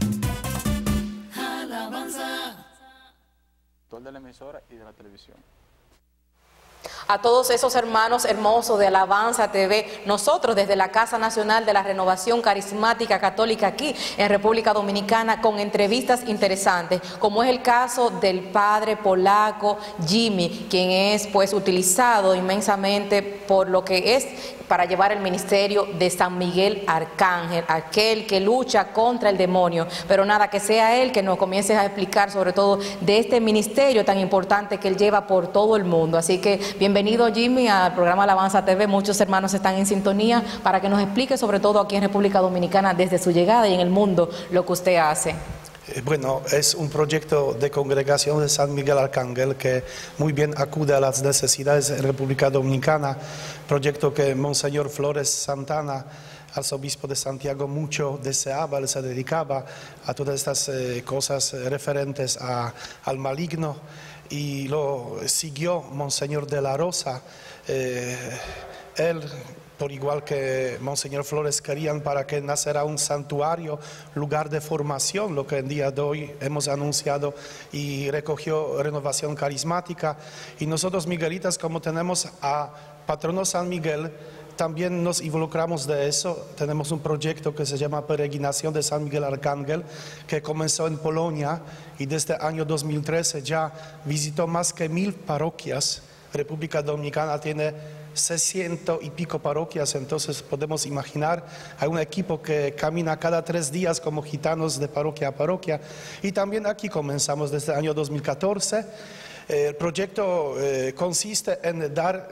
Alabanza. De la emisora y de la televisión. A todos esos hermanos hermosos de Alabanza TV, nosotros desde la Casa Nacional de la Renovación Carismática Católica aquí en República Dominicana, con entrevistas interesantes, como es el caso del padre polaco Jimmy, quien es pues utilizado inmensamente por lo que es para llevar el ministerio de San Miguel Arcángel, aquel que lucha contra el demonio. Pero nada, que sea él que nos comience a explicar sobre todo de este ministerio tan importante que él lleva por todo el mundo. Así que bienvenido, Jimmy, al programa Alabanza TV. Muchos hermanos están en sintonía para que nos explique sobre todo aquí en República Dominicana desde su llegada y en el mundo lo que usted hace. Bueno, es un proyecto de congregación de San Miguel Arcángel que muy bien acude a las necesidades de República Dominicana, proyecto que Monseñor Flores Santana, arzobispo de Santiago, mucho deseaba, él se dedicaba a todas estas cosas referentes al maligno, y lo siguió Monseñor de la Rosa. Él, por igual que Monseñor Flores, querían para que nacerá un santuario, lugar de formación, lo que en día de hoy hemos anunciado, y recogió Renovación Carismática. Y nosotros miguelitas, como tenemos a patrono San Miguel, también nos involucramos de eso. Tenemos un proyecto que se llama Peregrinación de San Miguel Arcángel, que comenzó en Polonia y desde el año 2013 ya visitó más que 1000 parroquias. República Dominicana tiene 600 y pico parroquias, entonces podemos imaginar, hay un equipo que camina cada 3 días como gitanos de parroquia a parroquia. Y también aquí comenzamos desde el año 2014. El proyecto consiste en dar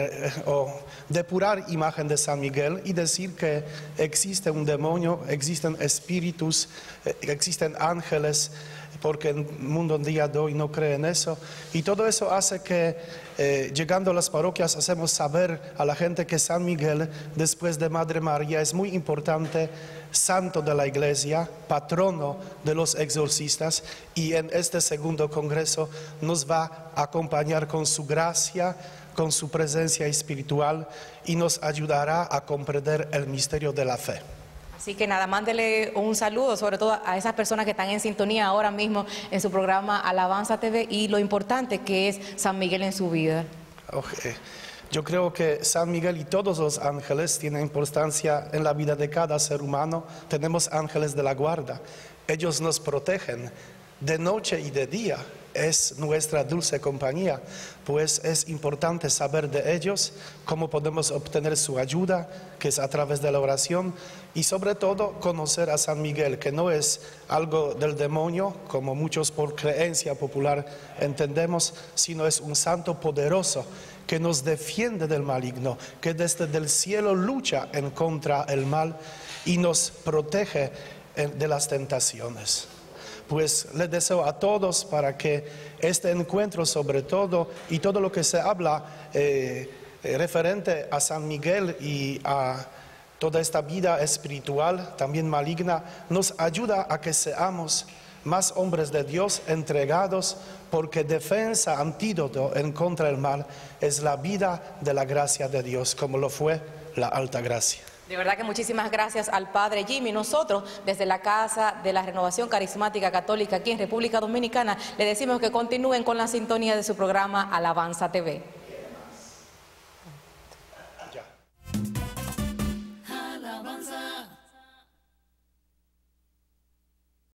o depurar imagen de San Miguel y decir que existe un demonio, existen espíritus, existen ángeles, porque el mundo en día de hoy no cree en eso. Y todo eso hace que llegando a las parroquias hacemos saber a la gente que San Miguel, después de Madre María, es muy importante, santo de la Iglesia, patrono de los exorcistas, y en este segundo congreso nos va a acompañar con su gracia, con su presencia espiritual, y nos ayudará a comprender el misterio de la fe. Así que nada, mándele un saludo sobre todo a esas personas que están en sintonía ahora mismo en su programa Alabanza TV y lo importante que es San Miguel en su vida. Okay. Yo creo que San Miguel y todos los ángeles tienen importancia en la vida de cada ser humano. Tenemos ángeles de la guarda. Ellos nos protegen de noche y de día. Es nuestra dulce compañía, pues es importante saber de ellos, cómo podemos obtener su ayuda, que es a través de la oración, y sobre todo conocer a San Miguel, que no es algo del demonio, como muchos por creencia popular entendemos, sino es un santo poderoso que nos defiende del maligno, que desde el cielo lucha en contra del mal y nos protege de las tentaciones. Pues les deseo a todos para que este encuentro sobre todo y todo lo que se habla referente a San Miguel y a toda esta vida espiritual también maligna nos ayuda a que seamos más hombres de Dios entregados, porque defensa, antídoto en contra del mal es la vida de la gracia de Dios, como lo fue la alta gracia. De verdad que muchísimas gracias al Padre Jimmy. Nosotros, desde la Casa de la Renovación Carismática Católica aquí en República Dominicana, le decimos que continúen con la sintonía de su programa Alabanza TV.